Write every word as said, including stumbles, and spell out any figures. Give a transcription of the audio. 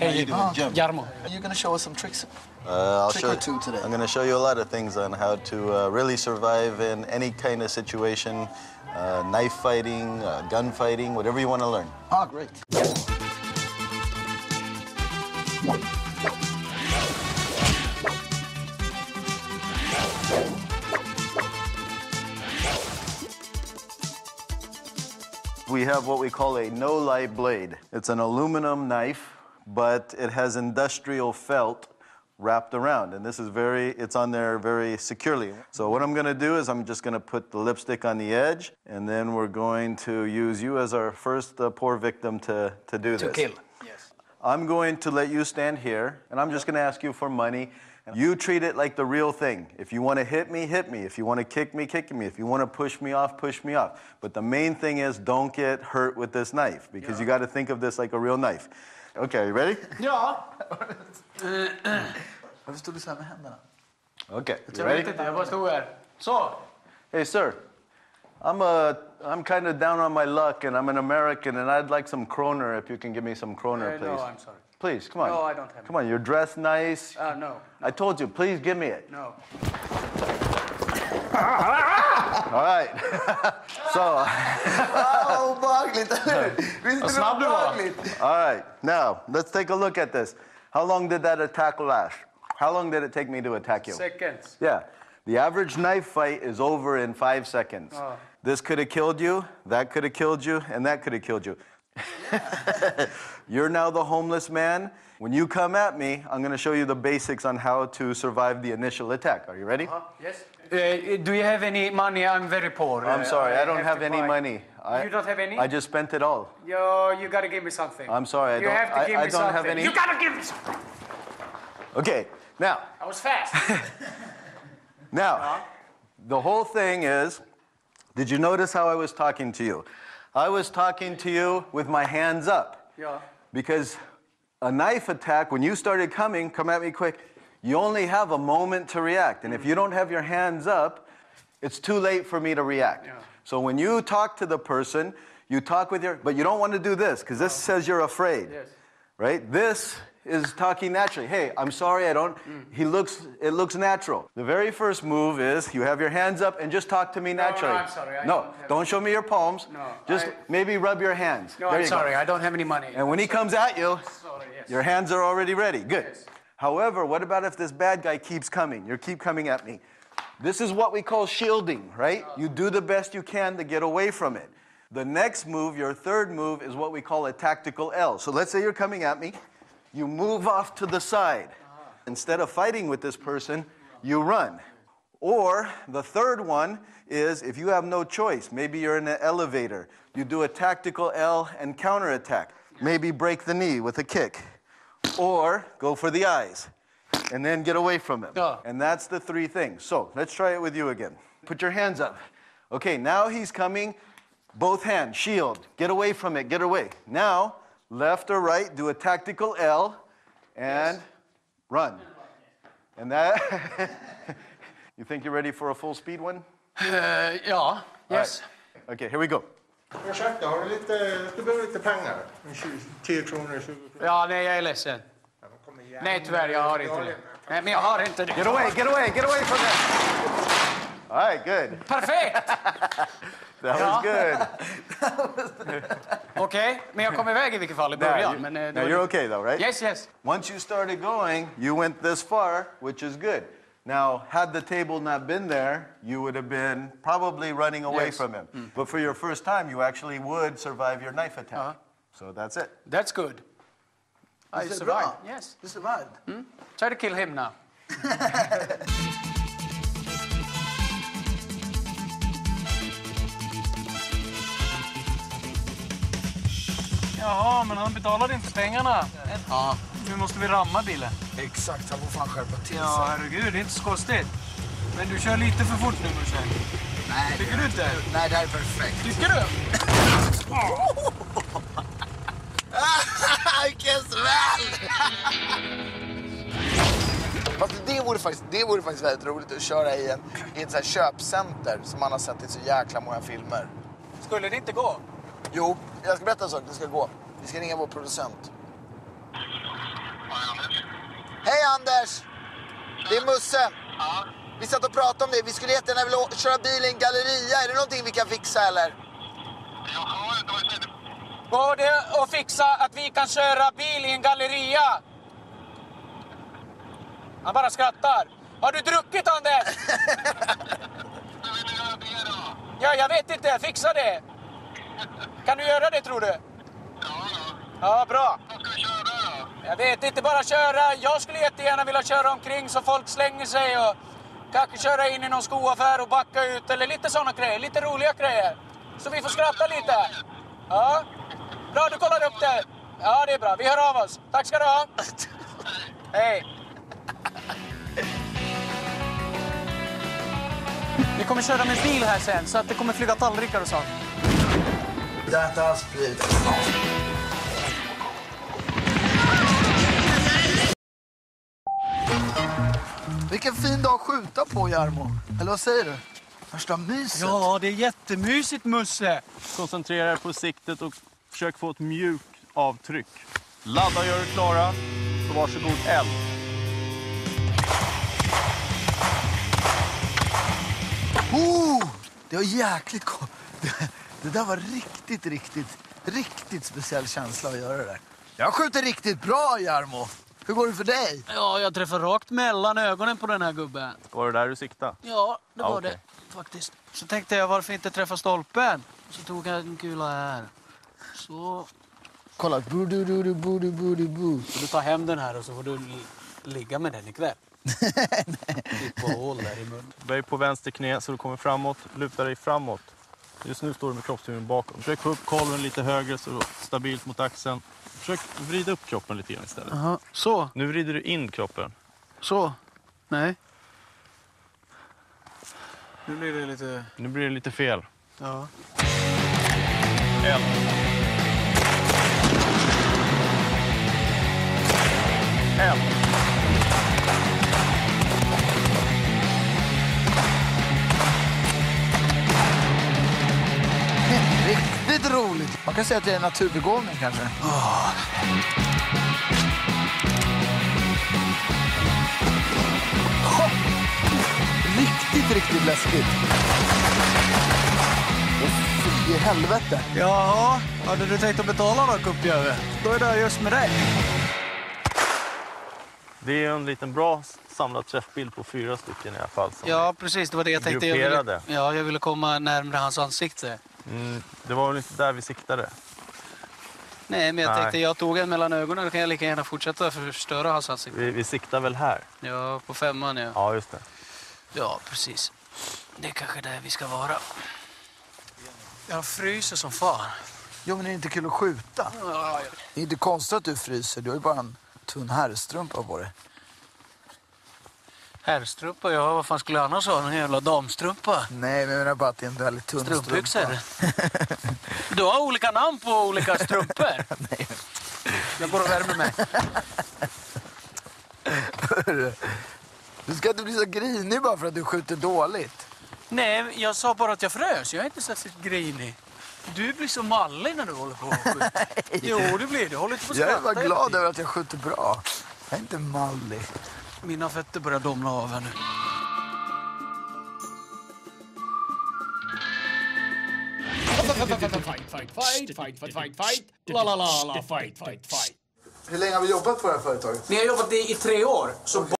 How you doing, Jim? Jarmo. Are you going to show us some tricks? Uh, I'll Trick show, or two today. I'm going to show you a lot of things on how to uh, really survive in any kind of situation, uh, knife fighting, uh, gun fighting, whatever you want to learn. Ah, great. We have what we call a no-light blade. It's an aluminum knife, but it has industrial felt wrapped around, and this is very, it's on there very securely. So what I'm gonna do is I'm just gonna put the lipstick on the edge, and then we're going to use you as our first uh, poor victim to, to do To this. kill. Yes. I'm going to let you stand here, and I'm just gonna ask you for money. You treat it like the real thing. If you wanna hit me, hit me. If you wanna kick me, kick me. If you wanna push me off, push me off. But the main thing is don't get hurt with this knife, because you gotta think of this like a real knife. Okay, you ready? Ja. Varför står du så här med händerna? Okay, you Jag ready? vet inte, jag bara stod här. Så. Hey, sir. I'm a, I'm kind of down on my luck, and I'm an American, and I'd like some kroner if you can give me some kroner, Uh, please. no, I'm sorry. Please, come on. No, I don't have Come on, you're dressed nice. Uh, no. I told you, please give me it. No. All right. So, Åh, obehagligt, eller hur? Visst är det snabb du var. obehagligt? all right. Now, let's take a look at this. How long did that attack last? How long did it take me to attack you? Seconds. Yeah. The average knife fight is over in five seconds. Oh. This could have killed you, that could have killed you, and that could have killed you. You're now the homeless man. When you come at me, I'm going to show you the basics on how to survive the initial attack. Are you ready? Uh, yes. Uh, do you have any money? I'm very poor. I'm Uh, sorry, I don't have to any buy- money. I, You don't have any? I just spent it all. Yo, you gotta give me something. I'm sorry, I you don't- have to I- give I me don't have something. any- You gotta give me something. Okay, now, I was fast. now, the whole thing is, did you notice how I was talking to you? I was talking to you with my hands up. Yeah. Because a knife attack, when you started coming, come at me quick, you only have a moment to react. And if you don't have your hands up, it's too late for me to react. Yeah. So when you talk to the person, you talk with your, but you don't want to do this, because this says you're afraid. Yes. Right? This is talking naturally. Hey, I'm sorry, I don't, he looks, it looks natural. The very first move is you have your hands up and just talk to me no, naturally. I'm sorry, I no, don't have- don't show me your palms. No, Just I- maybe rub your hands. No, There I'm you go. sorry. I don't have any money. And when he comes at you, Sorry, yes. your hands are already ready. Good. Yes. However, what about if this bad guy keeps coming? You keep coming at me. This is what we call shielding, right? You do the best you can to get away from it. The next move, your third move, is what we call a tactical L. So let's say you're coming at me. You move off to the side. Instead of fighting with this person, you run. Or the third one is if you have no choice, maybe you're in an elevator, you do a tactical L and counterattack. Maybe break the knee with a kick. Or go for the eyes and then get away from him. Yeah. And that's the three things. So let's try it with you again. Put your hands up. Okay, now he's coming. Both hands, shield. Get away from it, get away. Now, left or right, do a tactical L and yes. Run. And that, you think you're ready for a full speed one? Uh, ja, yes. Right. Okay, here we go. Ursäkta, har du lite, du behöver lite pengar? tio kronor, tjugo kronor. Ja, nej, jag är ledsen. Ja, men kom igen. Nej, tyvärr, jag har inte det. Nej, men jag har inte det. Get away, get away, get away from it. All right, good. Perfekt! That Ja. was good. Okej, okay, men jag kom iväg i vilket fall i Now, början. you, Men, eh, det now var- you're okay though, right? Yes, yes. Once you started going, you went this far, which is good. Now, had the table not been there, you would have been probably running away Yes. from him. But for your first time, you actually would survive your knife attack. Uh-huh. So that's it. That's good. I Is it survived. bra? Yes. Du survived. Try to kill him now. Jaha, men han betalade inte pengarna. Ja, Nu måste vi ramma bilen. exakt. Han får fan skärpa till Ja, sig. herregud, det är inte så konstigt. Men du kör lite för fort nu, Musse. Nej, Tycker du inte? Nej, det här är perfekt. Tycker du? Vilken smäll! Fast det vore, faktiskt, det vore faktiskt väldigt roligt att köra i, en, i ett så här köpcenter som man har sett i så jäkla många filmer. Skulle det inte gå? Jo, jag ska berätta en sak. Det ska gå. Vi ska ringa vår producent. Anders! Det är Musse. Ja. Vi satt och pratade om det. Vi skulle jättegärna vilja å- köra bil i en galleria. Är det någonting vi kan fixa eller? Jag har inte varit inne. Går det att fixa att vi kan köra bil i en galleria? Han bara skrattar. Har du druckit, Anders? Hur vill du göra det då? Ja, jag vet inte. Fixa det. Kan du göra det, tror du? Ja, ja. Ja, bra. Vad ska vi köra då? Jag vet inte, bara köra. Jag skulle jättegärna vilja köra omkring så folk slänger sig och kanske köra in i någon skoaffär och backa ut eller lite sådana grejer. Lite roliga grejer. Så vi får skratta lite. Ja. Bra, du kollar upp det. Ja, det är bra. Vi hör av oss. Tack ska du ha. Hej. Vi kommer köra med bil här sen så att det kommer flyga tallrikar och sånt. Jag är inte alls sprit. Vilken fin dag att skjuta på, Jarmo. Eller vad säger du? Värsta myset. Ja, det är jättemysigt, Musse. Koncentrera er på siktet och försök få ett mjukt avtryck. Ladda och gör er klara. Så varsågod, eld. Oh, det var jäkligt gott. Det, det där var riktigt, riktigt, riktigt speciell känsla att göra det där. Jag skjuter riktigt bra, Jarmo. Hur går det för dig? Ja, jag träffar rakt mellan ögonen på den här gubben. Var det där du siktade? Ja, det var Ja, okej. det faktiskt. Så tänkte jag, varför inte träffa stolpen? Så tog jag en kula här. Så Kolla. Bu, du, du, du, bu, du, bu, du, bu. får du ta hem den här och så får du li- ligga med den ikväll. Ditt hål där i munnen. Böj på vänster knä så du kommer framåt. Luta dig framåt. Just nu står du med kroppstyngden bakom. Försök få upp kolven lite högre så du är stabilt mot axeln. Försök vrida upp kroppen lite grann istället. Aha. Så, Nu vrider du in kroppen. så. Nej. Nu blir det lite... Nu blir det lite fel. Ja. Eld. Eld. Riktigt roligt. Man kan säga att det är en naturbegåvning kanske. Oh. Oh. Riktigt, riktigt läskigt. Oh, fy i helvete. Jaha, hade du tänkt att betala då, kuppjöve? Då är det just med dig. Det är en liten bra samlad träffbild på fyra stycken i alla fall. Som Ja, precis. Det var det jag tänkte. Jag ville, Grupperade. ja, jag ville komma närmare hans ansikte. Mm, det var väl inte där vi siktade. Nej, men jag Nej. tänkte jag tog en mellan ögonen. Då kan jag lika gärna fortsätta förstöra hans ansikte. Vi, vi siktar väl här? Ja, på femman, ja. Ja, just det. Ja, precis. Det är kanske där vi ska vara. Jag fryser som fan. Jo, men det är inte kul att skjuta. Det är inte konstigt att du fryser. Du har ju bara en tunn herrstrumpa på dig. Herrstrumpa, ja, vad fan skulle jag annars ha? En jävla damstrumpa. Nej, men jag menar bara att det är en väldigt tunn Strumpbyxor. strumpa. Du har olika namn på olika strumpor. Nej. Jag går och värmer mig. Du ska inte bli så grinig bara för att du skjuter dåligt. Nej, jag sa bara att jag frös. Jag är inte särskilt grinig. Du blir så mallig när du håller på och skjuter. Jo, du blir det. Håller inte på att Jag är skratta bara hela glad tiden. över att jag skjuter bra. Jag är inte mallig. Mina fötter börjar domna av här nu. Fight, fight, fight, fight, fight, fight, fight. La, la, la, la, fight, fight, fight. Hur länge har vi jobbat på det här företaget? Ni har jobbat i, i tre år. Så